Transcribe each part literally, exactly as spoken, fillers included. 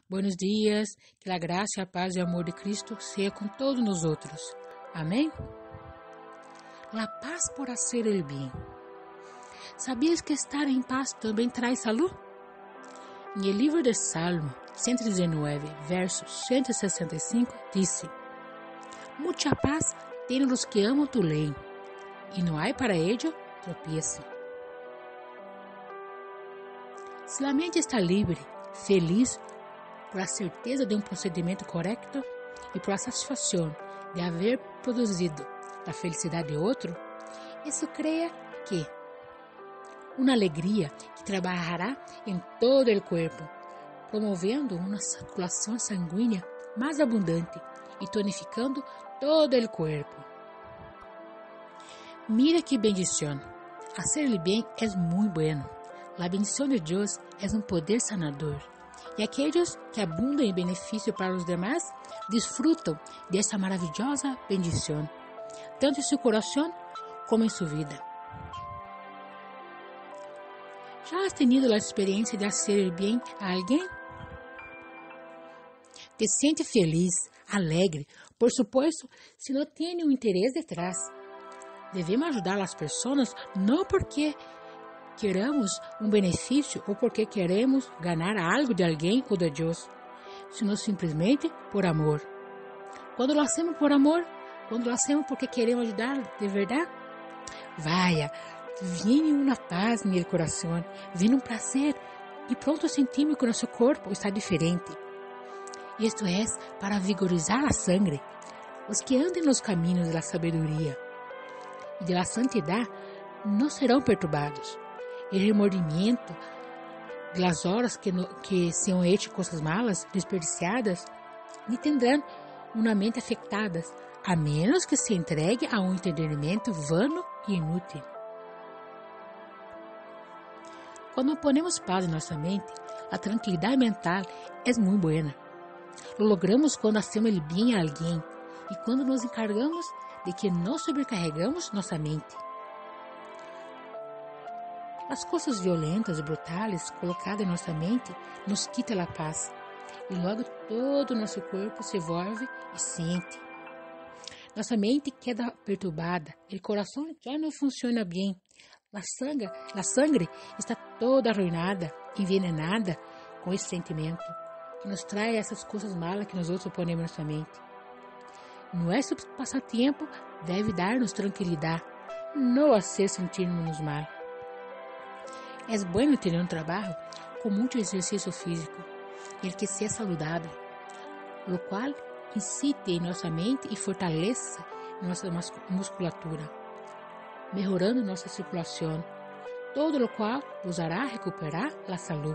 Buenos dias, que a graça, a paz e o amor de Cristo seja com todos nós outros. Amém? La paz por hacer el bien. Sabias que estar em paz também traz saúde? Em el livro de Salmo cento e dezenove, verso cento e sessenta e cinco, diz: Mucha paz têm os que amam tu lei, e não há para ello tropiezo. Se a mente está livre, feliz, por a certeza de um procedimento correto e por a satisfação de haver produzido a felicidade de outro, isso creia que uma alegria que trabalhará em todo o corpo, promovendo uma circulação sanguínea mais abundante e tonificando todo o corpo. Mira que bendição! Hacer el bien es muy bueno. La bendición de Dios es un poder sanador. E aqueles que abundam em benefício para os demais desfrutam dessa maravilhosa bendição, tanto em seu coração como em sua vida. ¿Já has tenido a experiência de hacer bem a alguém? Te sente feliz, alegre, por supuesto, se não tem um interesse detrás. Devemos ajudar as pessoas não porque queremos um benefício ou porque queremos ganhar algo de alguém ou de Deus, sino simplesmente por amor. Quando lo hacemos por amor, quando lo hacemos porque queremos ajudar de verdade, vaya, vem uma paz no coração, vem um prazer e pronto sentimos que nosso corpo está diferente. Isto é para vigorizar a sangre. Os que andam nos caminhos da sabedoria e da santidade não serão perturbados. O remordimento das horas que, no, que são hechas coisas malas, desperdiciadas, nem terão uma mente afetada, a menos que se entregue a um entendimento vano e inútil. Quando ponemos paz em nossa mente, a tranquilidade mental é muito boa. Lo logramos quando hacemos el bem a alguém e quando nos encargamos de que não sobrecarregamos nossa mente. As coisas violentas e brutais colocadas em nossa mente nos quitam a paz e logo todo o nosso corpo se envolve e sente. Nossa mente queda perturbada, o coração já não funciona bem, a sangue, a sangue está toda arruinada, envenenada com esse sentimento que nos traz essas coisas malas que nós outros ponemos em nossa mente. Nosso passatempo deve dar-nos tranquilidade, não a ser sentirmos mal. É bueno ter um trabalho com muito exercício físico, e que seja saudável, o qual incite em nossa mente e fortaleça nossa musculatura, melhorando nossa circulação, todo o qual nos hará recuperar a saúde.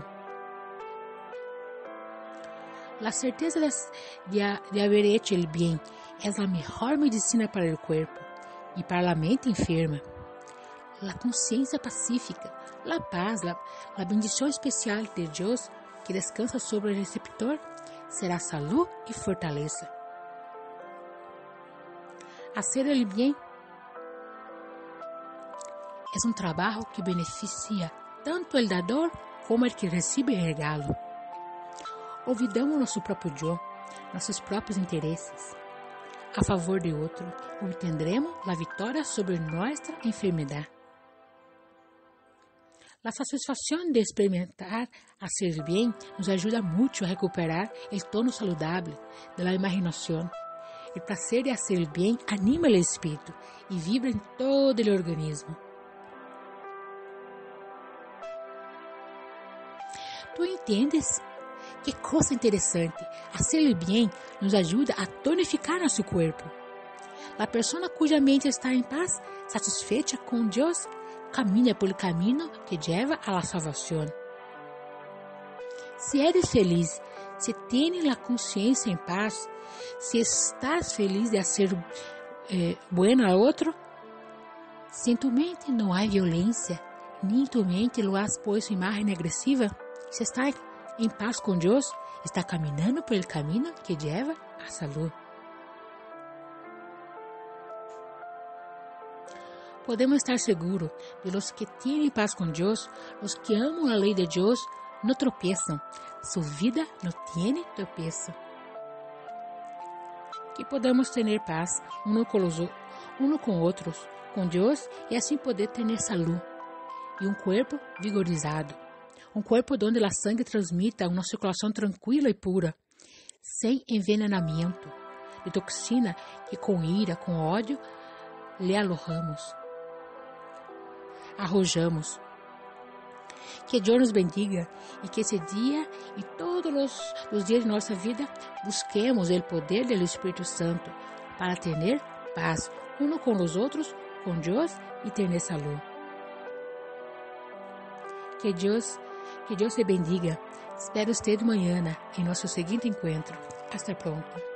A certeza de, de, de haber hecho el bien é a melhor medicina para o corpo e para a mente enferma. A consciência pacífica, a paz, a bendição especial de Deus que descansa sobre o receptor será saúde e fortaleza. Hacer el bien é um trabalho que beneficia tanto o dador como o que recebe o regalo. Olvidamos nosso próprio eu, nossos próprios interesses. A favor de outro, obtendremos a vitória sobre nossa enfermidade. A satisfação de experimentar hacer bien nos ajuda muito a recuperar o tono saudável da imaginação. O prazer de hacer bien anima o espírito e vibra em todo o organismo. Tu entendes? Que coisa interessante! Hacer bien nos ajuda a tonificar nosso corpo. A pessoa cuja mente está em paz, satisfeita com Deus, caminha por caminho que leva à salvação. Se eres feliz, se tens a consciência em paz, se estás feliz de ser eh, bueno a outro, se em tu mente não há violência, nem em tu mente lo has puesto imagem agressiva, se está em paz com Deus, está caminhando por el caminho que leva à saúde. Podemos estar seguros de los que têm paz com Deus, os que amam a lei de Deus, não tropeçam, Su vida no tiene tropeço. Que podamos ter paz uno com os uno com outros, com Deus e assim poder ter saúde e um corpo vigorizado, um corpo onde a sangue transmita uma circulação tranquila e pura, sem envenenamento de toxina que com ira, com ódio, lhe alojamos, arrojamos. Que Deus nos bendiga e que esse dia e todos os, os dias de nossa vida busquemos o poder do Espírito Santo para ter paz uno com os outros, com Deus e ter saúde. Que Deus, que Deus te bendiga. Espero usted amanhã em nosso seguinte encontro. Hasta pronto.